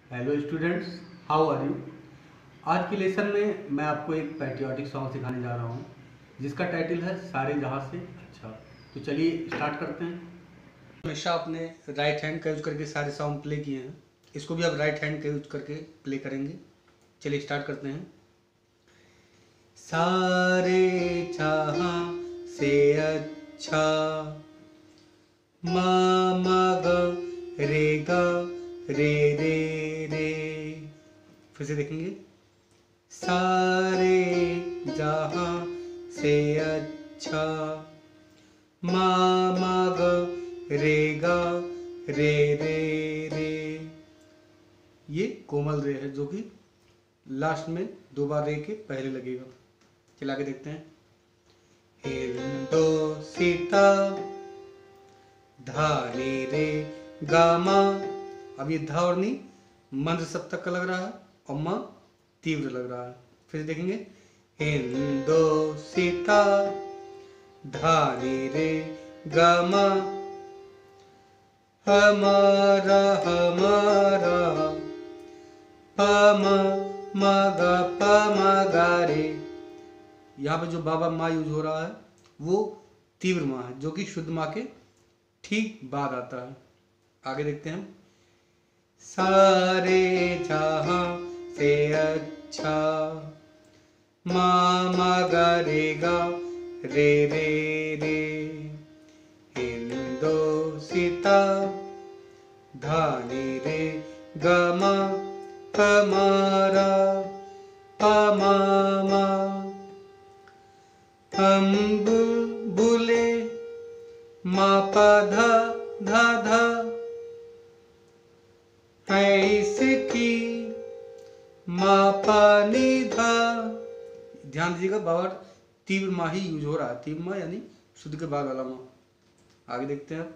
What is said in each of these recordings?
Hello students, how are you. आज के lesson में मैं आपको एक पैट्रियोटिक सॉन्ग सिखाने जा रहा हूँ जिसका टाइटल है सारे जहाँ से अच्छा। तो चलिए स्टार्ट करते हैं। हमेशा आपने राइट हैंड का यूज करके सारे सॉन्ग प्ले किए हैं, इसको भी आप राइट हैंड का यूज करके प्ले करेंगे। चलिए स्टार्ट करते हैं। सारे जहाँ से अच्छा मा मा गा रे रे रे। फिर से देखेंगे। सारे जहाँ से अच्छा मा मा रे गा रे रे रे। ये कोमल रे है जो कि लास्ट में दो बार रे के पहले लगेगा। चला के देखते हैं। हिंदो सीता धा नी रे गा मा। अब ये धा और नी मंद सप्तक का लग रहा है और मा तीव्र लग रहा है। फिर देखेंगे। हिंदो सीता धा नी रे गा मा। हमारा हमारा प म ग प म गा रे। यहाँ पे जो बाबा माँ यूज हो रहा है वो तीव्र माँ है जो कि शुद्ध माँ के ठीक बाद आता है। आगे देखते हैं। सारे जहाँ से अच्छा मा मा गा रे गा रे रे रे। हिंदो सीता धा नी रे गा मा हमारा प मा मा। हम बुलबुले मा पा धा धा धा है इसकी मा पा नी धा। ध्यान दीजिएगा बाबा तीव्र माँ ही यूज हो रहा है। तीव्र माँ यानी शुद्ध के बाद वाला माँ। आगे देखते हैं।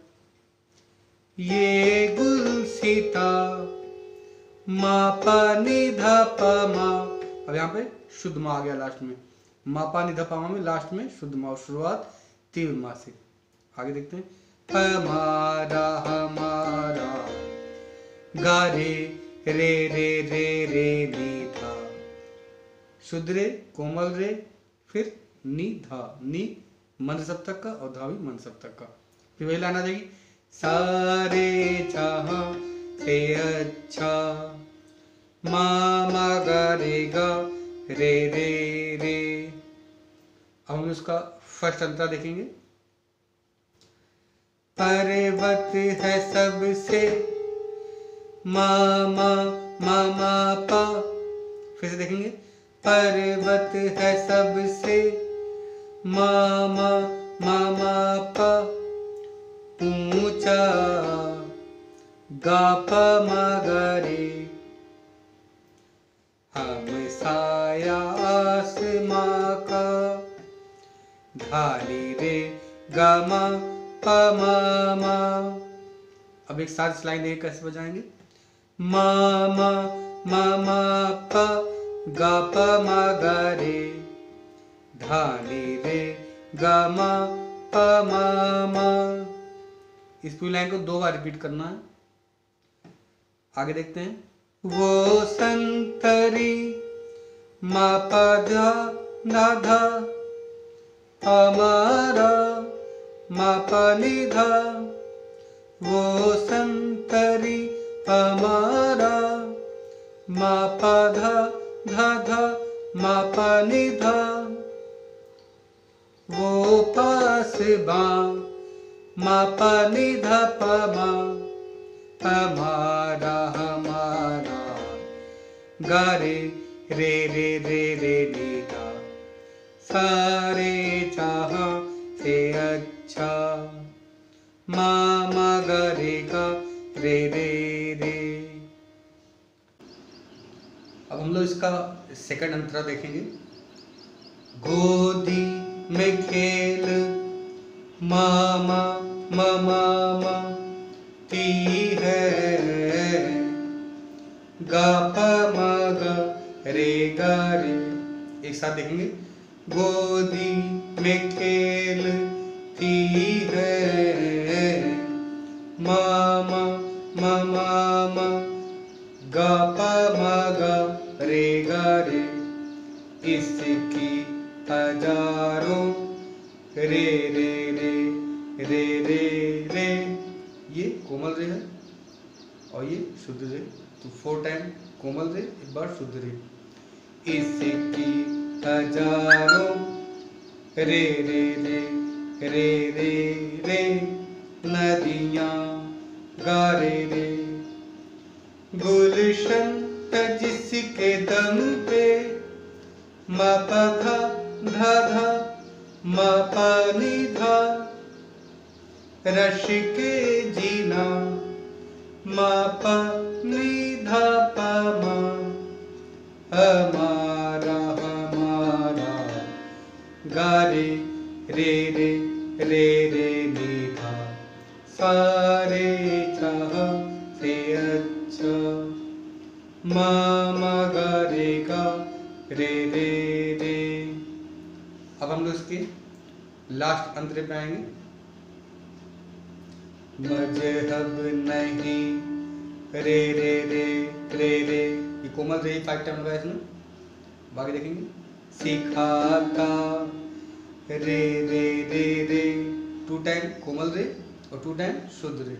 ये गुल सीता मा पा नी धा पा मा। अब यहाँ पे शुद्ध माँ आ गया लास्ट में। मा पा नी धा पा मा में लास्ट में शुद्ध माँ, शुरुआत तीव्र माँ से। आगे देखते हैं। हमारा हमारा गा रे रे रे रे रे नी धा। शुद्ध रे, कोमल रे, फिर नी धा। नी मंद सप्तक का और धा भी मंद सप्तक का। फिर वही लाइन आ जाएगी। सारे जहाँ से अच्छा मा मा गा रे गा रे रे रे। अब हम उसका फर्स्ट अंतरा देखेंगे। पर्वत है सबसे मा मा मा मा पा। फिर से देखेंगे। पर्वत है सबसे मा मा मा मा पा। ऊंचा गा पा मा गा रे। हम साया आसमां का धा नी रे गा मा पा मा मा। अब एक साथ लाइन देख कैसे बजाएंगे। मा मा मा मा पा गा पा मा गा रे धा नी रे गा मा पा मा मा। इस पूरी लाइन को दो बार रिपीट करना है। आगे देखते हैं। वो संतरी मा पा धा ना धा हमारा मा पा नी धा। वो संतरी हमारा मा पा धा धा धा मा पा नी धा। वो पास बा मा पा नी धा पा मा। हमारा हमारा गा रे रे रे रे रे नी धा। सारे जहाँ से अच्छा मा मा गा रे गा रे रे रे। अब हम लोग इसका सेकंड अंतरा देखेंगे। गोदी में खेल मामा मामा मा ती है गा पा मा गा रे गा रे। एक साथ देखेंगे। गोदी में खेल ती है मामा मामा मा ग प म ग रे इसकी हजारों रे रे रे रे रे रे, ये कोमल रे है और ये शुद्ध रे। तो 4 टाइम कोमल रे, एक बार शुद्ध रे। इसकी हजारों रे रे रे रे रे रे नदियाँ गा रे रे, गुलशन जिसके दम पे म प ध ध ध म प नि ध, रश के जीना म प नि ध प म, हमारा हमारा गा रे रे रे रे रे नि धा, सारे जहाँ से अच्छा म म ग रे रे रे। अब हम लोग इसके लास्ट अंतरे पे आएंगे। मजहब नहीं रे रे रे रे रे, ये कोमल रे 5 टाइम लगा इसमें, बाकी देखेंगे। सिखाता रे रे रे रे, 2 टाइम कोमल रे और 2 टाइम शुद्ध रे।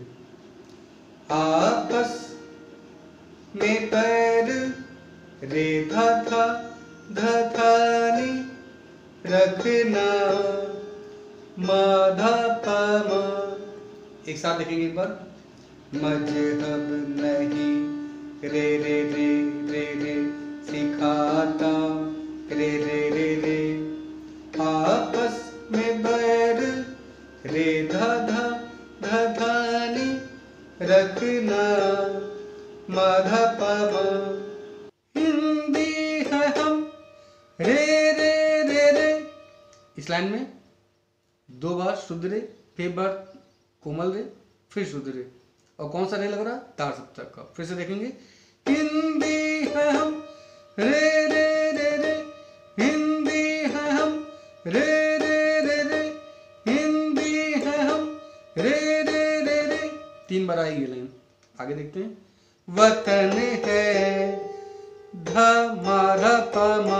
आपस में पैर रे धा धा धा धा नि, रखना म ध प म, एक साथ देखेंगे एक बार। मजहब नहीं रे रे रे रे रे, सिखाता रे रे रे रे, आपस में बैर रे धा धा धा धा नि, रखना म ध प म। हिंदी है हम रे रे रे रे, इस लाइन में 2 बार शुद्ध रे, फिर बार कोमल रे, फिर शुद्ध रे। और कौन सा रे लग रहा? तार सप्तक का। फिर से देखेंगे। हिंदी है हम रे रे रे रे, हिंदी है हम रे रे रे रे, हिंदी है हम रे रे रे रे, 3 बार आएगी लाइन। आगे देखते हैं। वतन है ध म ध प म,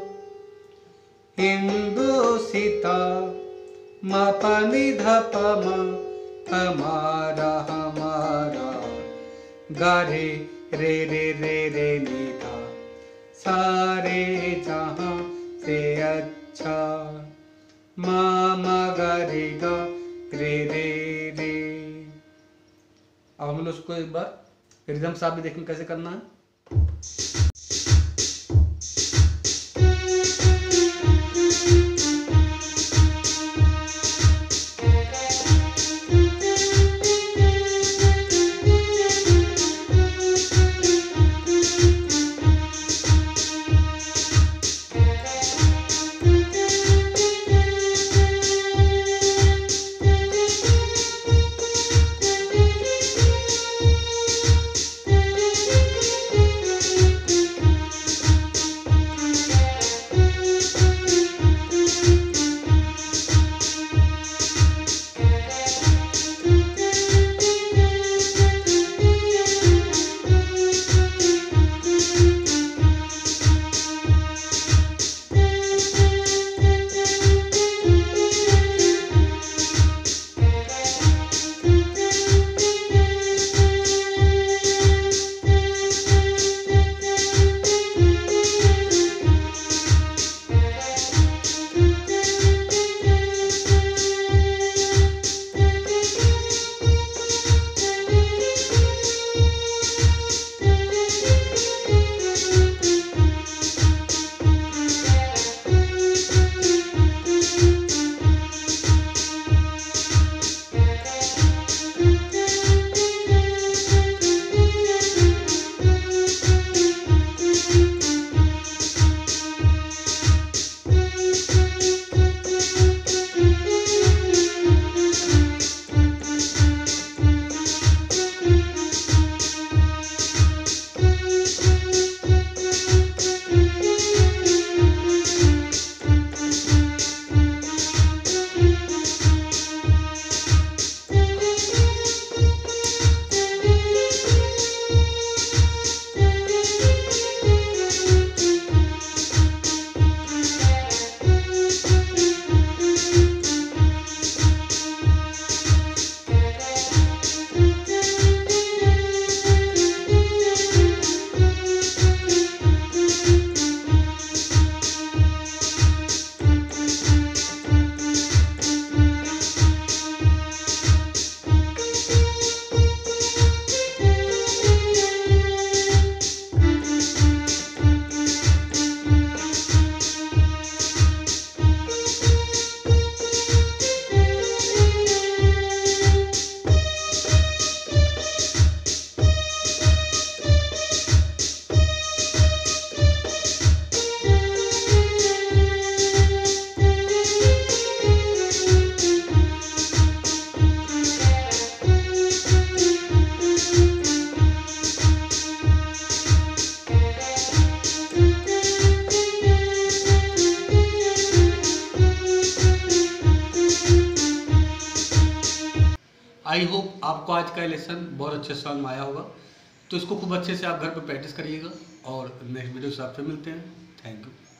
हिंदुसिता म प नि ध प म, हमारा हमारा गा रे रे रे रे रे नि धा, सारे जहाँ से अच्छा म म ग रे रे रे। अब हम लोग उसको एक बार रिदम साहब भी देखेंगे कैसे करना है। आई होप आपको आज का लेसन बहुत अच्छे समझ में आया होगा। तो इसको खूब अच्छे से आप घर पे प्रैक्टिस करिएगा और नेक्स्ट वीडियो से आपसे मिलते हैं। Thank you.